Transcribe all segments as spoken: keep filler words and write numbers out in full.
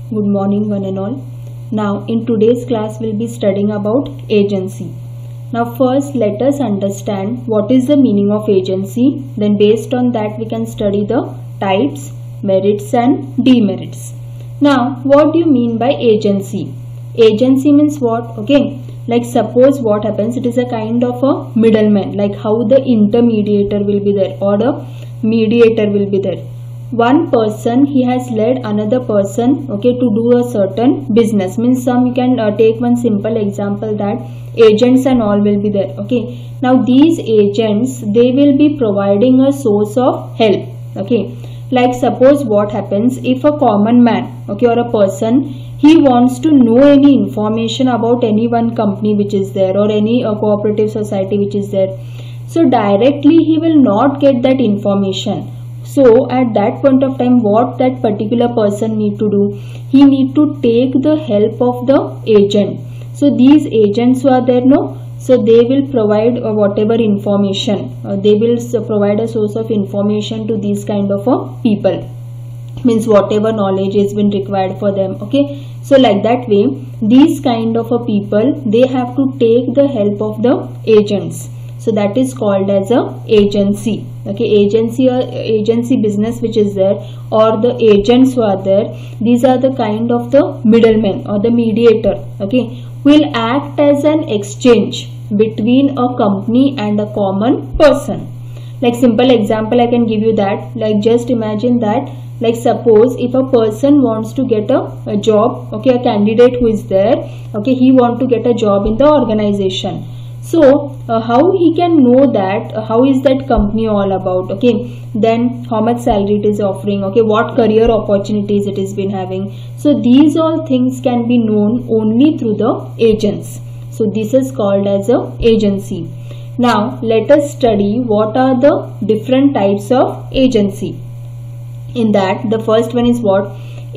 Good morning one and all. Now in today's class we'll be studying about agency. Now first let us understand what is the meaning of agency. Then based on that we can study the types, merits and demerits. Now what do you mean by agency? Agency means what? Okay. Like suppose what happens, it is a kind of a middleman, like how the intermediator will be there or the mediator will be there. One person, he has led another person, okay, to do a certain business. Means some, you can uh, take one simple example that agents and all will be there, okay. Now these agents, they will be providing a source of help, okay. Like suppose what happens, if a common man, okay, or a person, he wants to know any information about any one company which is there or any uh, cooperative society which is there. So directly he will not get that information. So at that point of time, what that particular person need to do? He need to take the help of the agent. So these agents who are there, no, so they will provide uh, whatever information. Uh, they will uh, provide a source of information to these kind of uh, people. Means whatever knowledge has been required for them. Okay. So like that way, these kind of a people, they have to take the help of the agents. So that is called as a agency. Okay, agency or agency business which is there, or the agents who are there, these are the kind of the middlemen or the mediator, okay, will act as an exchange between a company and a common person. Like simple example I can give you that, like just imagine that, like suppose if a person wants to get a, a job, okay, a candidate who is there, okay, he want to get a job in the organization. So uh, how he can know that, uh, how is that company all about, okay, then how much salary it is offering, okay, what career opportunities it has been having. So these all things can be known only through the agents. So this is called as a agency. Now let us study what are the different types of agency. In that, the first one is what?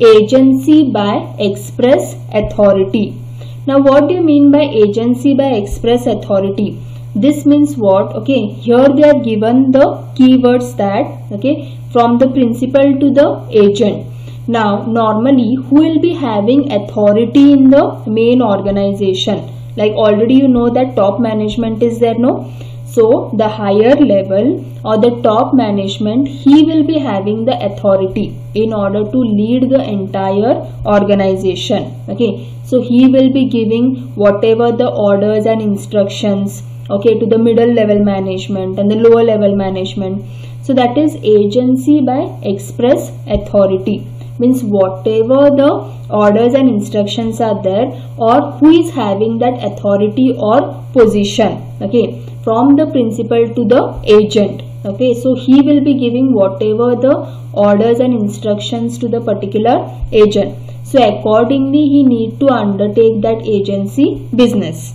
Agency by express authority. Now what do you mean by agency by express authority? This means what? Okay, here they are given the keywords that, okay, from the principal to the agent. Now normally who will be having authority in the main organization? Like already you know that top management is there, no? So the higher level or the top management, he will be having the authority in order to lead the entire organization. Okay, so he will be giving whatever the orders and instructions, okay, to the middle level management and the lower level management. So that is agency by express authority. Means whatever the orders and instructions are there, or who is having that authority or position, okay, from the principal to the agent. Okay, so he will be giving whatever the orders and instructions to the particular agent. So accordingly he need to undertake that agency business.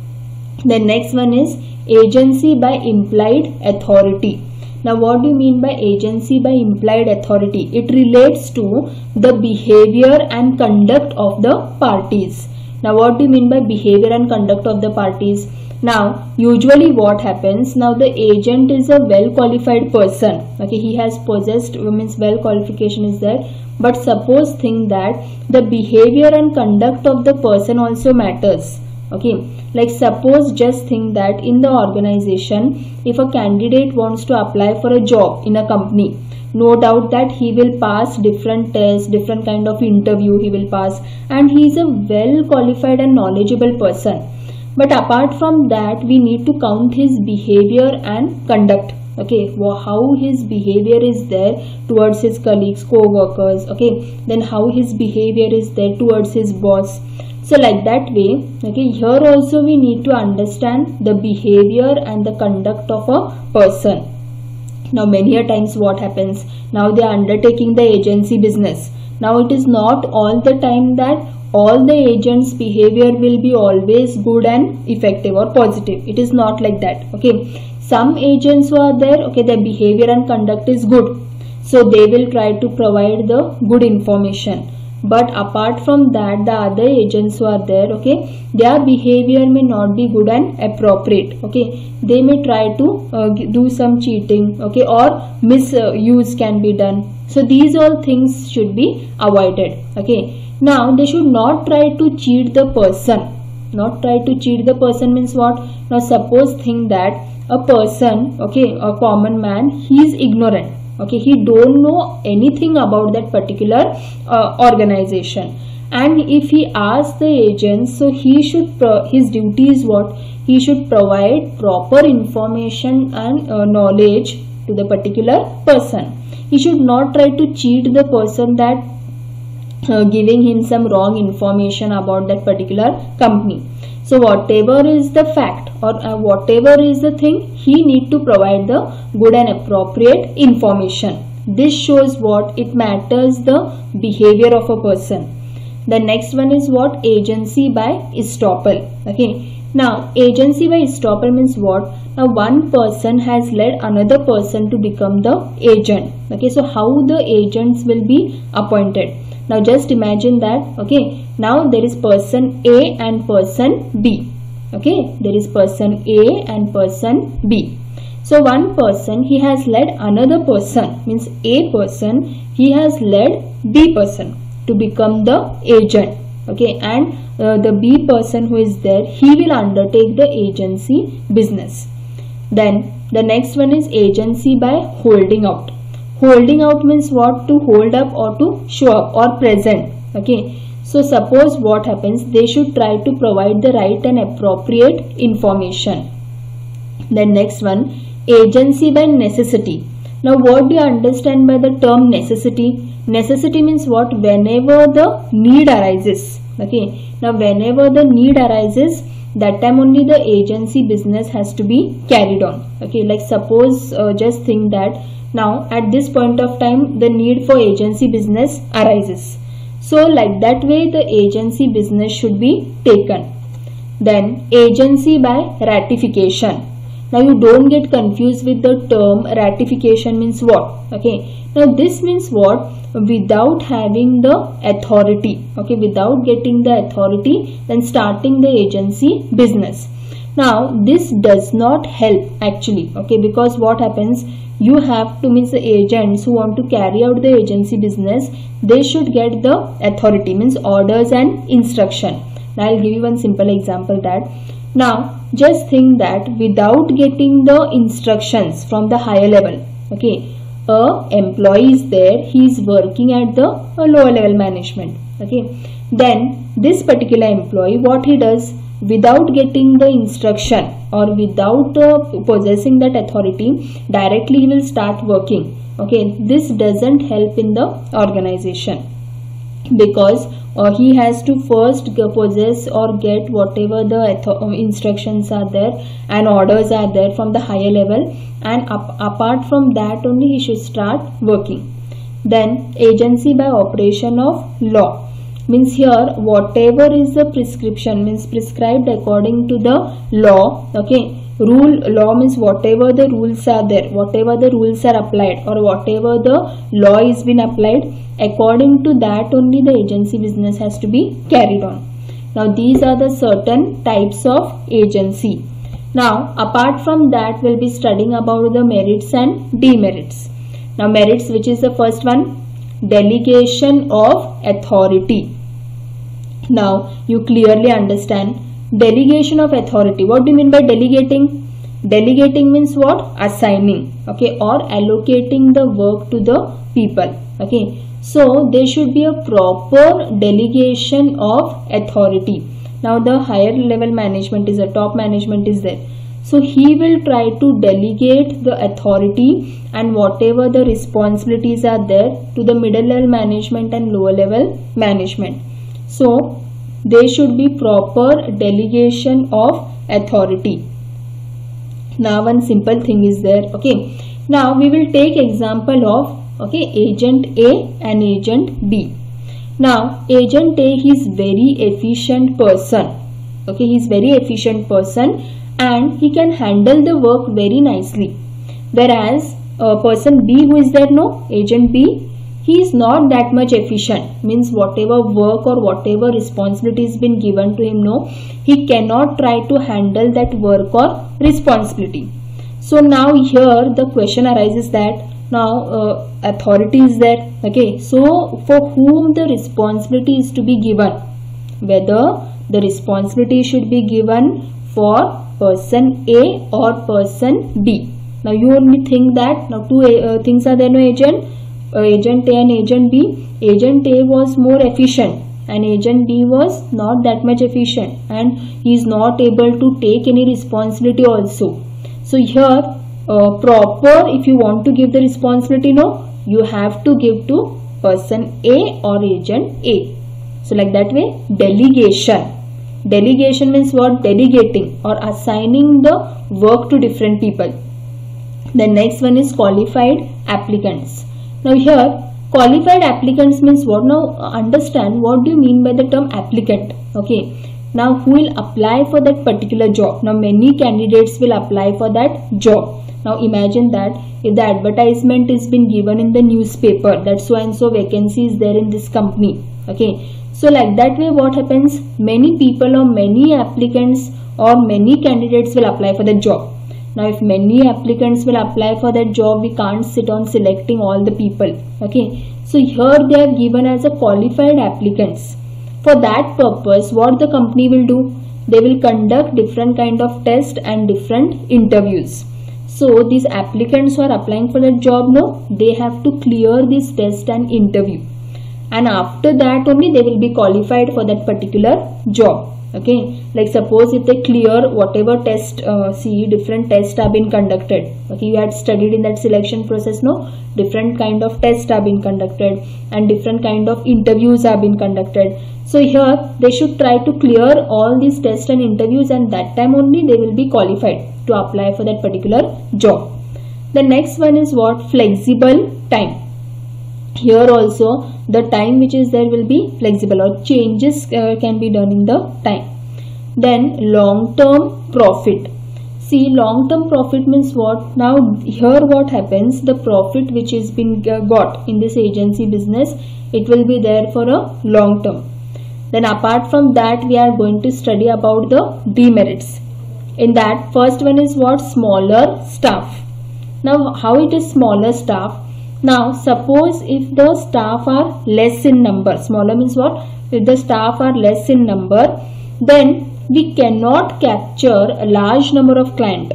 The next one is agency by implied authority. Now what do you mean by agency by implied authority? It relates to the behavior and conduct of the parties. Now what do you mean by behavior and conduct of the parties? Now usually what happens, now the agent is a well qualified person, okay, he has possessed, means well qualification is there, but suppose think that the behavior and conduct of the person also matters. Okay, like suppose just think that in the organization, if a candidate wants to apply for a job in a company, no doubt that he will pass different tests, different kind of interview he will pass, and he is a well qualified and knowledgeable person. But apart from that, we need to count his behavior and conduct. Okay, how his behavior is there towards his colleagues, co-workers, okay, then how his behavior is there towards his boss. So like that way, okay, here also we need to understand the behavior and the conduct of a person. Now many a times what happens, now they are undertaking the agency business. Now it is not all the time that all the agents' behavior will be always good and effective or positive. It is not like that. Okay, some agents who are there, okay, their behavior and conduct is good, so they will try to provide the good information. But apart from that, the other agents who are there, okay, their behavior may not be good and appropriate. Okay, they may try to uh, do some cheating, okay, or misuse can be done. So these all things should be avoided. Okay, Now they should not try to cheat the person. Not try to cheat the person means what? Now suppose think that a person, okay, a common man, he is ignorant, okay, he don't know anything about that particular uh, organization, and if he asks the agent, so he should, his duty is what? He should provide proper information and uh, knowledge to the particular person. He should not try to cheat the person that uh, giving him some wrong information about that particular company. So whatever is the fact or uh, whatever is the thing, he need to provide the good and appropriate information. This shows what? It matters the behavior of a person. The next one is what? Agency by estoppel. Okay. Now agency by estoppel means what? Now one person has led another person to become the agent. Okay. So how the agents will be appointed? Now just imagine that, okay, now there is person A and person B, okay, there is person A and person B. So one person, he has led another person, means A person, he has led B person to become the agent, okay, and uh, the B person who is there, he will undertake the agency business. Then the next one is agency by holding out. Holding out means what? To hold up or to show up or present. Okay. So suppose what happens? They should try to provide the right and appropriate information. Then next one, agency by necessity. Now what do you understand by the term necessity? Necessity means what? Whenever the need arises. Okay. Now whenever the need arises, that time only the agency business has to be carried on. Okay. Like suppose uh, just think that now at this point of time the need for agency business arises. So like that way the agency business should be taken. Then agency by ratification. Now you don't get confused with the term ratification means what? Okay. Now this means what? Without having the authority. Okay. Without getting the authority, then starting the agency business. Now this does not help actually. Okay. Because what happens? You have to, means the agents who want to carry out the agency business, they should get the authority, means orders and instruction. Now I'll give you one simple example that now just think that without getting the instructions from the higher level, okay, a employee is there, he is working at the lower level management, okay, then this particular employee, what he does, without getting the instruction or without uh, possessing that authority, directly he will start working. Okay, this doesn't help in the organization because uh, he has to first possess or get whatever the instructions are there and orders are there from the higher level, and up, apart from that only he should start working. Then agency by operation of law. Means here whatever is the prescription, means prescribed according to the law, okay, rule, law means whatever the rules are there, whatever the rules are applied or whatever the law is been applied, according to that only the agency business has to be carried on. Now these are the certain types of agency. Now apart from that we'll be studying about the merits and demerits. Now merits, which is the first one? Delegation of authority. Now you clearly understand delegation of authority. What do you mean by delegating? Delegating means what? Assigning, okay, or allocating the work to the people, okay. So there should be a proper delegation of authority. Now the higher level management is the top management is there. So he will try to delegate the authority and whatever the responsibilities are there to the middle level management and lower level management. So there should be proper delegation of authority. Now one simple thing is there, okay. Now we will take example of, okay, agent A and agent B. Now agent A, he is very efficient person, okay, he is very efficient person and he can handle the work very nicely, whereas uh, person B who is there, no, agent B, he is not that much efficient, means whatever work or whatever responsibility has been given to him, no, he cannot try to handle that work or responsibility. So now here the question arises that Now uh, authority is there. Okay, so for whom the responsibility is to be given, whether the responsibility should be given for person A or person B. Now you only think that now two uh, things are there, no agent, uh, agent A and agent B. Agent A was more efficient and agent B was not that much efficient, and he is not able to take any responsibility also. So here uh, proper, if you want to give the responsibility, no, you have to give to person A or agent A. So like that way, delegation. Delegation means what? Delegating or assigning the work to different people. The next one is qualified applicants. Now here qualified applicants means what? Now understand what do you mean by the term applicant. Okay, now who will apply for that particular job? Now many candidates will apply for that job. Now imagine that if the advertisement is been given in the newspaper that so and so vacancy is there in this company. Okay, so like that way what happens, many people or many applicants or many candidates will apply for the job. Now if many applicants will apply for that job, we can't sit on selecting all the people. Okay, so here they are given as a qualified applicants. For that purpose, what the company will do, they will conduct different kind of tests and different interviews. So these applicants who are applying for that job, no, they have to clear this test and interview, and after that only they will be qualified for that particular job. Okay, like suppose if they clear whatever test, uh, see different tests have been conducted. Okay, you had studied in that selection process, no, different kind of tests have been conducted and different kind of interviews have been conducted. So here they should try to clear all these tests and interviews, and that time only they will be qualified to apply for that particular job. The next one is what? Flexible time. Here also the time which is there will be flexible, or changes uh, can be done in the time. Then long term profit. See, long term profit means what? Now here what happens, the profit which is been got in this agency business, it will be there for a long term. Then apart from that, we are going to study about the demerits. In that, first one is what? Smaller staff. Now how it is smaller staff? Now suppose if the staff are less in number, smaller means what? If the staff are less in number, then we cannot capture a large number of clients.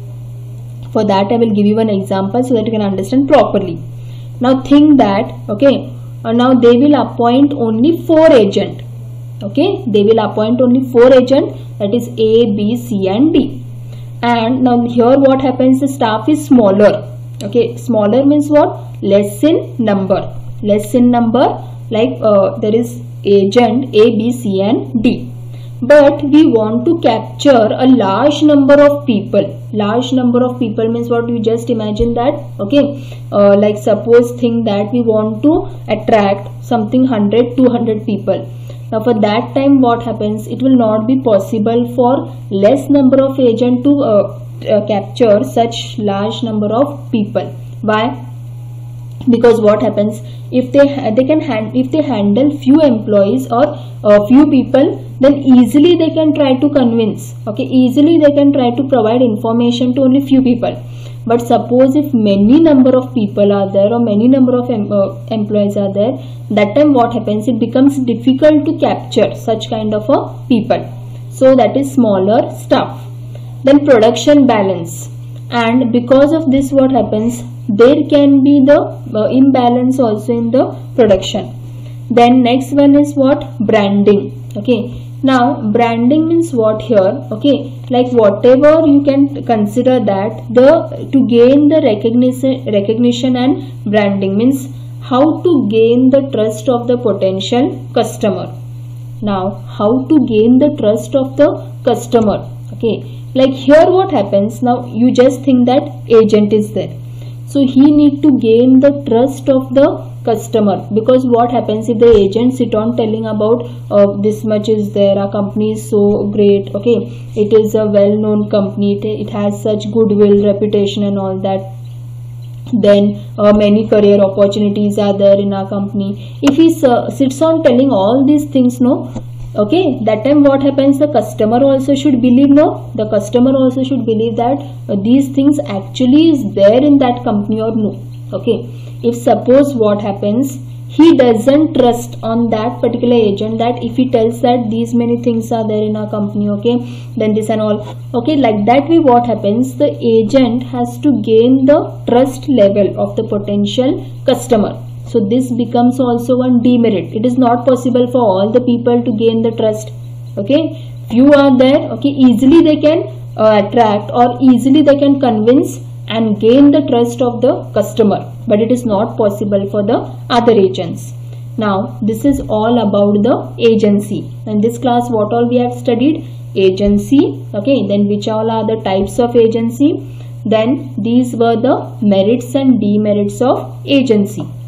For that I will give you an example so that you can understand properly. Now think that, okay, uh, now they will appoint only four agents. Okay, they will appoint only four agents, that is A, B, C and D. And now here what happens, the staff is smaller. Okay, smaller means what? Less in number. Less in number, like uh, there is agent A, B, C and D. But we want to capture a large number of people. Large number of people means what? You just imagine that. Okay, uh, like suppose think that we want to attract something one hundred, two hundred people. Now for that time what happens, it will not be possible for less number of agent to uh, uh, capture such large number of people. Why? Because what happens, if they they can hand if they handle few employees or uh, few people, then easily they can try to convince. Okay, easily they can try to provide information to only few people. But suppose if many number of people are there or many number of em uh, employees are there, that time what happens, it becomes difficult to capture such kind of a people. So that is smaller staff. Then production balance, and because of this what happens, there can be the uh, imbalance also in the production. Then next one is what? Branding. Okay, now branding means what here? Okay, like whatever you can consider that the to gain the recognition recognition and branding means how to gain the trust of the potential customer. Now how to gain the trust of the customer? Okay, like here what happens, now you just think that agent is there, so he need to gain the trust of the customer, because what happens if the agent sit on telling about uh, this much is there, our company is so great, okay, it is a well known company, it, it has such goodwill, reputation and all that, then uh, many career opportunities are there in our company. If he uh, sits on telling all these things, no, okay, that time what happens, the customer also should believe, no, the customer also should believe that uh, these things actually is there in that company or no. Okay, if suppose what happens, he doesn't trust on that particular agent, that if he tells that these many things are there in our company, okay, then this and all, okay, like that way what happens, the agent has to gain the trust level of the potential customer. So this becomes also one demerit. It is not possible for all the people to gain the trust. Okay, few are there, okay, easily they can uh, attract or easily they can convince and gain the trust of the customer, but it is not possible for the other agents. Now this is all about the agency. In this class what all we have studied? Agency, okay, then which all are the types of agency, then these were the merits and demerits of agency.